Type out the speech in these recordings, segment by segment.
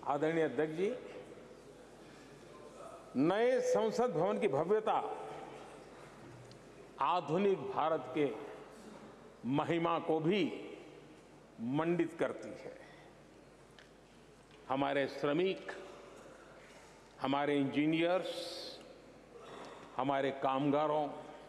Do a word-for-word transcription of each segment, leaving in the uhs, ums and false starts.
आदरणीय अध्यक्ष जी, नए संसद भवन की भव्यता आधुनिक भारत के महिमा को भी मंडित करती है। हमारे श्रमिक, हमारे इंजीनियर्स, हमारे कामगारों,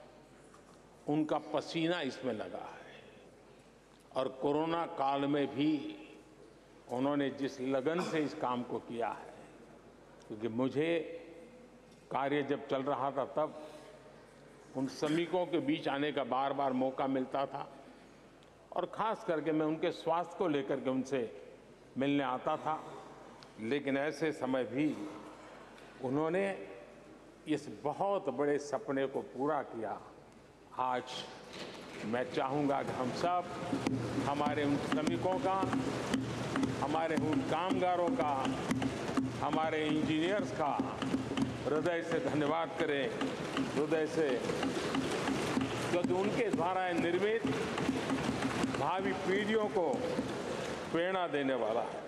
उनका पसीना इसमें लगा है और कोरोना काल में भी उन्होंने जिस लगन से इस काम को किया है, क्योंकि मुझे कार्य जब चल रहा था तब उन श्रमिकों के बीच आने का बार बार मौका मिलता था और खास करके मैं उनके स्वास्थ्य को लेकर के उनसे मिलने आता था। लेकिन ऐसे समय भी उन्होंने इस बहुत बड़े सपने को पूरा किया। आज मैं चाहूँगा कि हम सब हमारे उन श्रमिकों का, हमारे उन कामगारों का, हमारे इंजीनियर्स का हृदय से धन्यवाद करें, हृदय से, क्योंकि उनके द्वारा निर्मित भावी पीढ़ियों को प्रेरणा देने वाला है।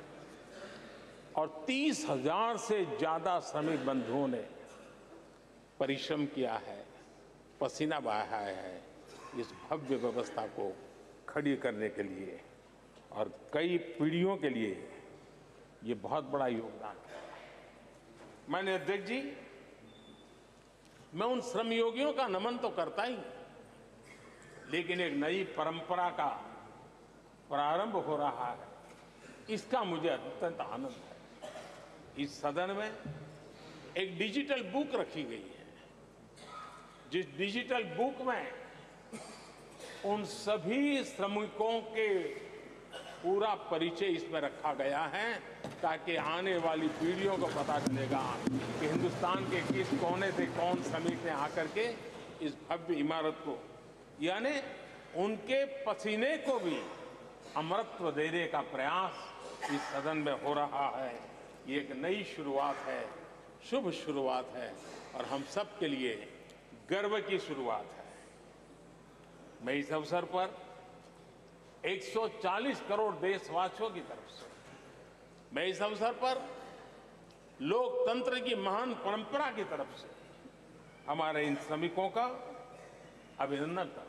और तीस हजार से ज्यादा श्रमिक बंधुओं ने परिश्रम किया है, पसीना बहाया है इस भव्य व्यवस्था को खड़ी करने के लिए, और कई पीढ़ियों के लिए ये बहुत बड़ा योगदान है। माननीय अध्यक्ष जी, मैं उन श्रमयोगियों का नमन तो करता ही, लेकिन एक नई परंपरा का प्रारंभ हो रहा है, इसका मुझे अत्यंत आनंद है। इस सदन में एक डिजिटल बुक रखी गई है, जिस डिजिटल बुक में उन सभी श्रमिकों के पूरा परिचय इसमें रखा गया है, ताकि आने वाली पीढ़ियों को पता चलेगा कि हिंदुस्तान के किस कोने से कौन श्रमिक ने आकर के इस भव्य इमारत को, यानी उनके पसीने को भी अमरत्व देने का प्रयास इस सदन में हो रहा है। ये एक नई शुरुआत है, शुभ शुरुआत है और हम सब के लिए गर्व की शुरुआत है। मैं इस अवसर पर एक सौ चालीस करोड़ देशवासियों की तरफ से, मैं इस अवसर पर लोकतंत्र की महान परंपरा की तरफ से हमारे इन श्रमिकों का अभिनंदन करता हूं।